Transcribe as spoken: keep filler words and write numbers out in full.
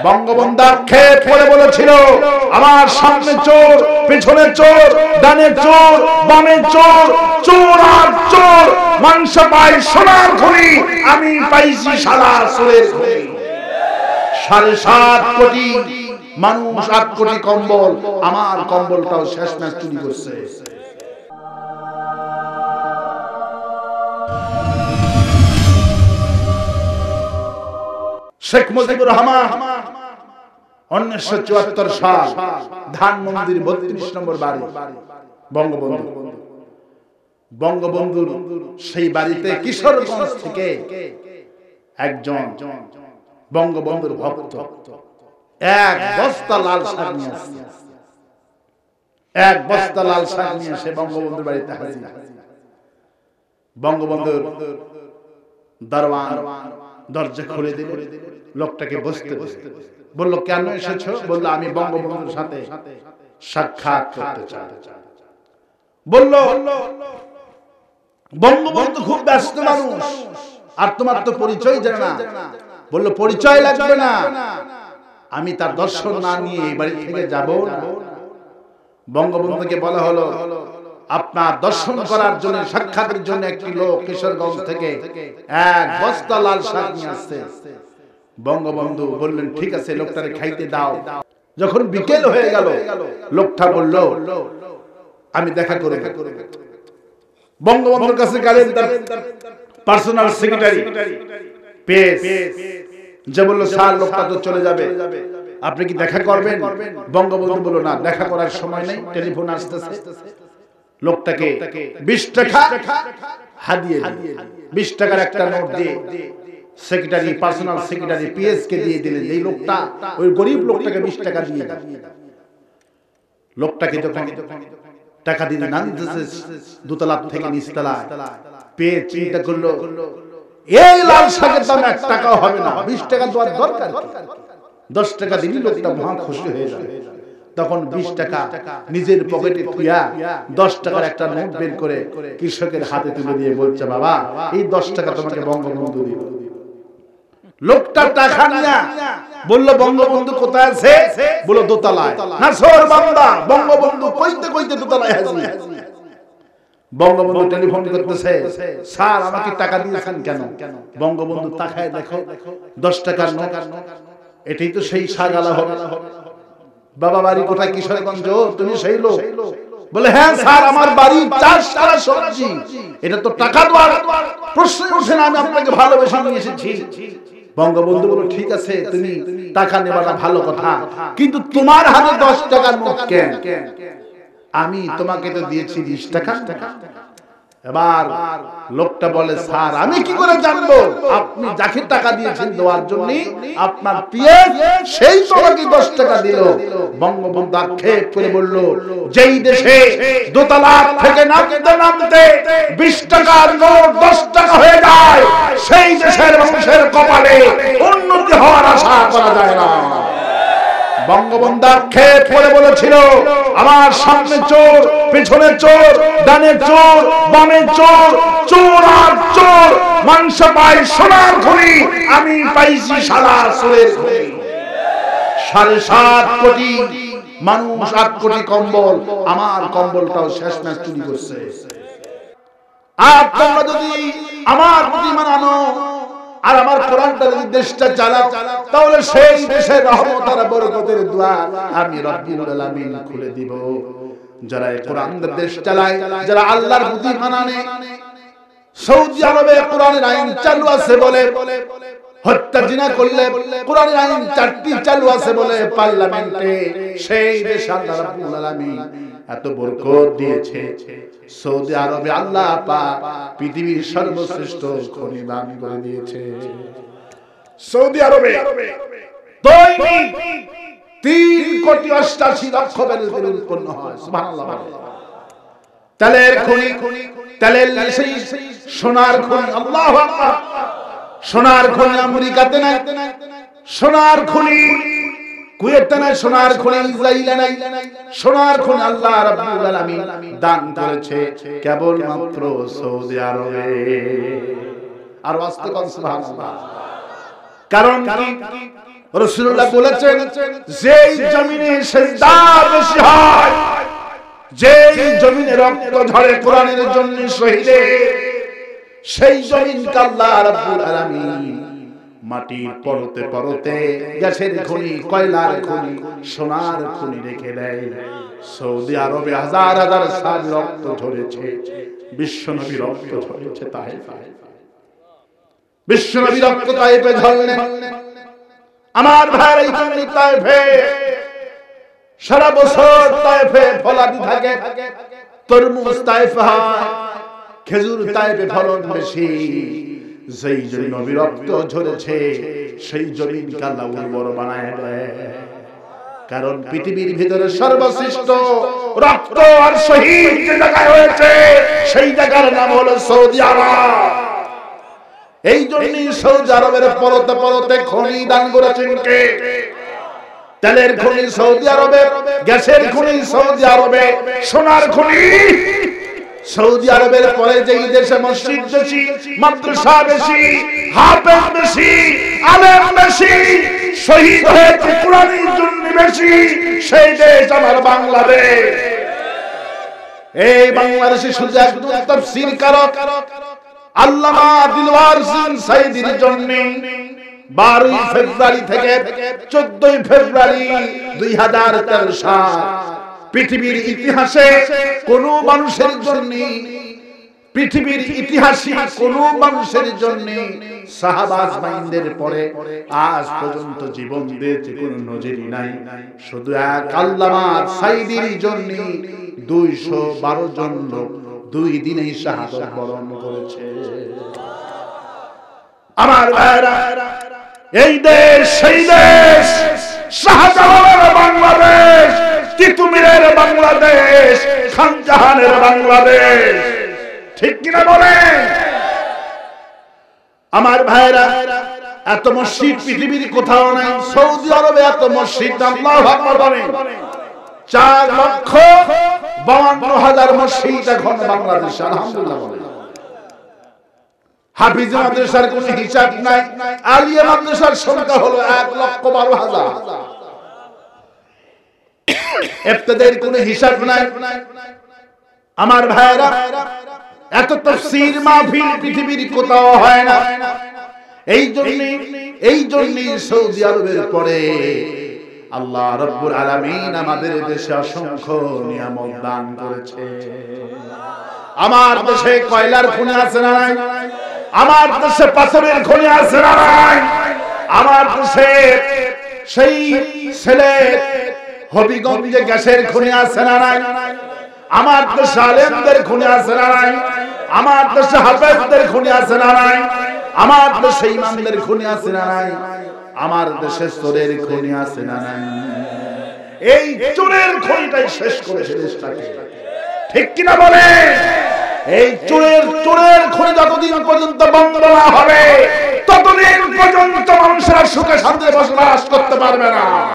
বঙ্গবন্ধু খেয়ে পড়ে বলেছিল, আমার সামনে চোর, পেছনে চোর, ডানে চোর, বামে চোর, চোর আর চোর, মানুষ পায় সোনার খনি, আমি পাইছি সারা চোরের খনি। সাড়ে সাত কোটি মানুষ, আট কোটি কম্বল, আমার কম্বলটাও শেষ ম্যাচ চুরি করছে। শেখ মুজিবুর রহমান উনিশশো চুয়াত্তর সাল, ধানমন্দির বত্রিশ নম্বর বাড়ি, বঙ্গবন্ধু বঙ্গবন্ধুর সেই বাড়িতে কিশোরগঞ্জ থেকে একজন বঙ্গবন্ধুর ভক্ত এক বস্তা লাল শাক নিয়ে আসছে। এক বস্তা লাল শাক নিয়ে সে বঙ্গবন্ধুর বাড়িতে হাজির। বঙ্গবন্ধুর দরওয়ান দরজা খুলে দিল, লোকটাকে বসতে বসতে বলল, কেন এসেছো? বলল, আমি বঙ্গবন্ধুর সাথে সাক্ষাৎ করতে চাই। বলল, বঙ্গবন্ধু খুব ব্যস্ত মানুষ, আর তোমার তো পরিচয় জানা না। বলল, পরিচয় লাগবে না, আমি তার দর্শন না নিয়ে এই বাড়ি থেকে যাব না। বঙ্গবন্ধুকে বলা হলো, আপনার দর্শন করার জন্য, সাক্ষাতের জন্য একটি লোক কিশোরগঞ্জ থেকে এক বস্তা লাল শাক নিয়ে আসছে। বঙ্গবন্ধু বললেন, ঠিক আছে, লোকটারে খাইতে দাও। যখন বিকেল হয়ে গেল, লোকটা বলল, আমি দেখা করে। বঙ্গবন্ধুর কাছে গেলেন তার পার্সোনাল সেক্রেটারি পেস, যে বলল, স্যার লোকটা তো চলে যাবে, আপনি কি দেখা করবেন? বঙ্গবন্ধু বলল, না, দেখা করার সময় নেই, টেলিফোন আসতেছে। লোকটাকে বিশ টাকা হাদিয়ে, বিশ টাকার একটা নোট দিয়ে সেক্রেটারি, পার্সোনাল সেক্রেটারি পিএস কে দিয়ে দিলেন। এই লোকটা ওই গরিব লোকটাকে বিশ টাকা দিয়ে, লোকটাকে যখন টাকা দিতে না দিতেছে, দোতলা থেকে নিচতলা পেয়ে চিন্তা করলো, এই লাল শাকের দাম এক টাকাও হবে না, বিশ টাকা দেওয়ার দরকার, দশ টাকা দিলে লোকটা মহা খুশি হয়ে যাবে। তখন বিশ টাকা নিজের পকেটে থুইয়া দশ টাকার একটা নোট বের করে কৃষকের হাতে তুলে দিয়ে বলছে, বাবা, এই দশ টাকা তোমাকে বঙ্গবন্ধু দিল। লোকটা টাকা নিয়া বলল, বঙ্গবন্ধু কোথায় আছে? বলল, দোতলায়। না সোর বান্দা, বঙ্গবন্ধু কইতে কইতে দোতলায় হাজির। বঙ্গবন্ধু টেলিফোন করতেছে, স্যার আমাকে টাকা দিয়েছেন কেন? বঙ্গবন্ধু তাকায় দেখো, দশ টাকার নোট, এটাই তো সেই শাহজালা হবে। বাবা, বাড়ি কোথায়? কিশোরগঞ্জ। তুমি সেই লোক? বলে, হ্যাঁ স্যার, আমার বাড়ি চাষ করা সবজি, এটা তো টাকা দেওয়ার প্রশ্ন ওঠে না, আমি আপনাকে ভালোবেসে নিয়ে এসেছি। বঙ্গবন্ধু বলল, ঠিক আছে, তুমি টাকা নেবাটা ভালো কথা, কিন্তু তোমার হাতে দশ টাকার নোট কেন? আমি তোমাকে তো দিয়েছি বিশ টাকা। এবার লোকটা বলে, স্যার আমি কি করে জানবো আপনি যাকে টাকা দিয়েছেন দেওয়ার জন্য আপনার পিএস সেই তোমাকে দশ টাকা দিল? বঙ্গবন্ধু আক্ষেপ করে বলল, যেই দেশে দোতলা থেকে নামতে নামতে বিশ টাকার নোট দশ টাকা হয়ে যায়, সেই দেশের মানুষের কপালে উন্নতি হওয়ার আশা করা যায় না। বঙ্গবন্ধু আক্ষেপ করে বলেছিল, আমার সামনে চোর, পেছনে চোর, ডানে চোর, বামে চোর, চোর আর চোর, মানুষ পায় সোনার খনি, আমি পাইছি সারা চোরের খনি। সাড়ে সাত কোটি মানুষ, আট কোটি কম্বল, আমার কম্বলটাও শেষ ম্যাচ চুরি করছে। আর তোমরা যদি আমার প্রতি মানো আর আমার কোরআনটা যদি দেশটা চালাও, তাহলে সেই দেশের রহমত আর বরকতের দুয়ার আমি রব্বুল আলামিন খুলে দিব। যারা এই কোরআনের দেশ চালায়, যারা আল্লাহর প্রতি মানে, সৌদি আরবে কোরআনের আইন চালু আছে বলে, হত্যা জিনা করলে কোরআনের আইন চারটি চালু আছে বলে পার্লামেন্টে সেই দেশ আল্লাহ রাব্বুল আলামিন এত বরকত দিয়েছে। সৌদি আরবে আল্লাহ পাক পৃথিবীর সর্বশ্রেষ্ঠ খনি দান করে দিয়েছে। সৌদি আরবে দৈনিক তিন কোটি অষ্টাশি লক্ষ ব্যারেল তেল উৎপন্ন হয়। সুবহানাল্লাহ। তেলের খনি, তেলের সেই সোনার খনি, আল্লাহু আকবার। সোনার খনি আমেরিকাতে নাই, সোনার খনি কুয়েতে নাই, সোনার খনি ইসরায়েলে নাই, সোনার খনি আল্লাহ রাব্বুল আলামিন দান করেছে কেবল মাত্র সৌদি আরবে। আর ওয়াস্তে কোন সুবহানাল্লাহ। কারণ কি? রাসূলুল্লাহ বলেছেন, যেই জমিনে সিজদা বেশি হয়, যেই জমিনে রক্ত ঝরে কোরআনের জন্য শহীদে, সেই জমিনকে আল্লাহ রাব্বুল আলামিন মাটির পরতে পরতে গ্যাসের খনি, কয়লার খনি, সোনার খনি রেখে দেয়। সৌদি আরবে হাজার হাজার সাহাবী রক্ত ঝরেছে, বিশ্বনবী রক্ত ঝরেছে তায়েফে। বিশ্বনবী রক্ত তায়েফে ঝরলেন। আমার ভাই, এই জন্য তায়েফে সারা বছর তায়েফে ফলাদি থাকে, তরমুজ তায়েফে হয়, খেজুর তায়েফে ফলন বেশি। যেই জন্য নবী রক্ত ঝরেছে, সেই জমিনকে আল্লাহ উর্বর বানায় দেয়। কারণ পৃথিবীর ভিতরে সর্বশ্রেষ্ঠ রক্ত আর শহীদ যে জায়গায় হয়েছে, সেই জায়গার নাম হলো সৌদি আরব। এই জন্যই সৌদি আরবের পরতে পরতে খনি দান করেছেন কে? তেলের খনি সৌদি আরবে, গ্যাসের খনি সৌদি আরবে, সোনার খনি সৌদি আরবের পরে যেই দেশে মসজিদ বেশি, মাদ্রাসা বেশি, হাফেজ বেশি, আলেম বেশি, শহীদ হয়েছে কোরআনের জন্য বেশি, সেই দেশ আমার বাংলাদেশ। এই বাংলাদেশে শুধু একজন তাফসীর কারক আল্লামা দিলওয়ার হোসেন সাইদির জন্য বারোই ফেব্রুয়ারি থেকে চোদ্দই ফেব্রুয়ারি দুই হাজার তেরো সাল পৃথিবীর ইতিহাসে কোন মানুষের জন্য, পৃথিবীর ইতিহাসে কোন মানুষের জন্য সাহাবা আজমাইনদের পরে আজ পর্যন্ত জীবন দিয়েছে কোন নজির নাই। শুধু এক আল্লামা সাইদির জন্য দুইশো বারো জন লোক দুই দিনেই শাহাদাত বরণ করেছে। আমার ভাইরা, এই দেশ সেই দেশ, শাহজালালের বাংলাদেশ, তিতুমিরের বাংলাদেশ, খানজাহানের বাংলাদেশ, ঠিক কিনা বলেন? আমার ভাইরা, এত মসজিদ পৃথিবীর কোথাও নাই, সৌদি আরবে এত মসজিদ, আল্লাহু আকবার বলেন। চার লক্ষ বাউন্ন হাজার মসজিদ এখন বাংলাদেশে, আলহামদুলিল্লাহ বলেন। হাফিজ মাদ্রাসার কোন হিসাব নাই, আলিয়া মাদ্রাসার সংখ্যা হলো এক লক্ষ বারো হাজার, ইবতিদাইয়ের কোন হিসাব নাই। আমার ভাইরা, এত তাফসীর মাহফিল পৃথিবীর কোথাও হয় না। এই জন্য এই জন্য সৌদি আরবের পরে আল্লাহ রাব্বুল আলামিন আমাদের দেশে অসংখ্য নিয়ামত দান করেছে। আমার দেশে কয়লার খনি আছে না নাই? আমার দেশে পাথরের খনি আছে না নাই? আমার দেশে সেই ছেলে হবিগঞ্জে গ্যাসের খনি আছে না নাই? আমার দেশে আলেমদের খনি আছে না নাই? আমার দেশে হাফেজদের খনি আছে না নাই? আমার দেশে ইমামদের খনি আছে না নাই? আমার দেশে চোরের খনি আছে না নাই? এই চোরের খনিটাই শেষ করেছে দেশটাকে, ঠিক কিনা বলে? এই চোরের চোরের খনি যতদিন পর্যন্ত বন্ধ না হবে, ততদিন পর্যন্ত মানুষেরা সুখে শান্তিতে বসবাস করতে পারবে না।